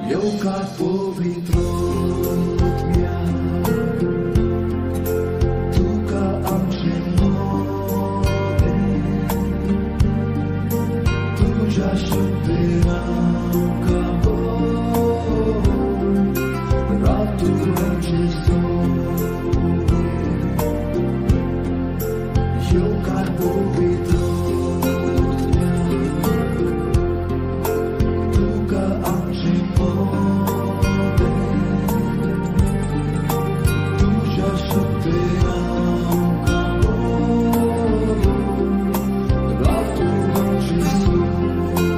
Jogar powitrowia, tuka amcie młode, tuża szybynałka, ratują cię zdrowie. Jogar powitrowia, tuka amcie młode, tuża szybynałka, ratują cię zdrowie.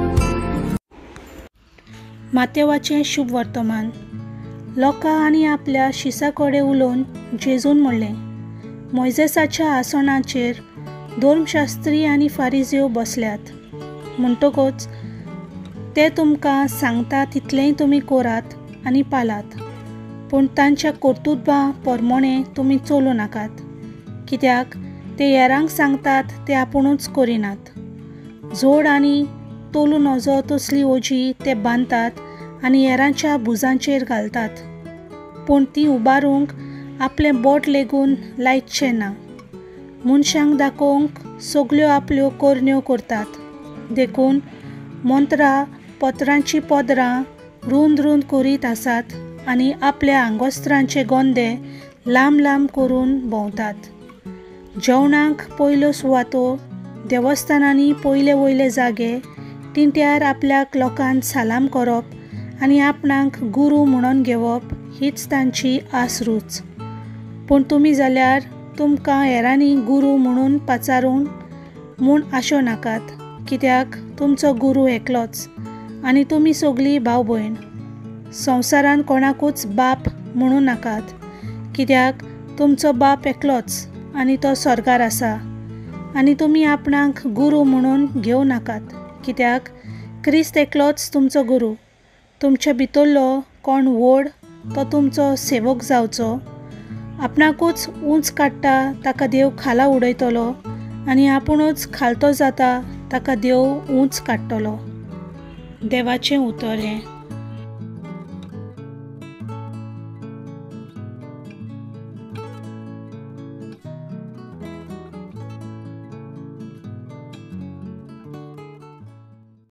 मातेवाचें शुभ वर्तमान. लोकां आनी आपल्या शिसा कडेन उलोवन जेजून म्हणलें, मोइजेसाच्या आसनाचेर धर्मशास्त्री आनी फारिझेव बसल्यात. म्हणटकूच ते तुमकां सांगता तितलेंय तुमी करात आनी पालात, पूण तांच्या कर्तुत्वां प्रमाणें तुमी चलूं नाकात, कित्याक ते हेरांक सांगतात ते आपुणूच करिनात. जोड आनी तोलू नजो तसली ओजी ते बांदतात आनी हेरांच्या भुजांचेर घालतात, पूण ती उबारूंक आपलें बोट लेगून लायतशें ना. मनशांक दाखोवंक सगल्यो आपल्यो करण्यो करतात, देखून मंत्रां पत्रांची पदरां रुंद रुंद करीत आसात आनी आपल्या आंगोस्त्रांचे गोंदे लांब लांब करून भोंवतात. जेवणाक पयल्यो सुवातो, देवस्थानांनी पयले वयले जागे, तिंट्यार आपल्याक लोकांत सालाम करप आनी आपणाक गुरू म्हणून घेवप हीच तांची आसरूच. पूण तुमी जाल्यार तुमकां हेरांनी गुरू म्हणून पाचारून म्हूण आशो नाकात, कित्याक तुमचो गुरू एकलोच आनी तुमी सगळीं भाव भयण. संवसारान कोणाकूच बाप म्हणूं नाकात, कित्याक तुमचो बाप एकलोच आनी तो स्वर्गार आसा. आनी तुमी आपणाक गुरू म्हणून घेवं नाकात, कित्याक क्रिस्त एकलोच तुमचो गुरू. तुमचे भितरलो कोण व्हड तो तुमचो सेवक जावचो. आपणाकूच उंच काडटा ताका देव खाला उडयतलो आनी आपुणूच खालतो जाता ताका देव उंच काडटलो. देवाचें उतर हें.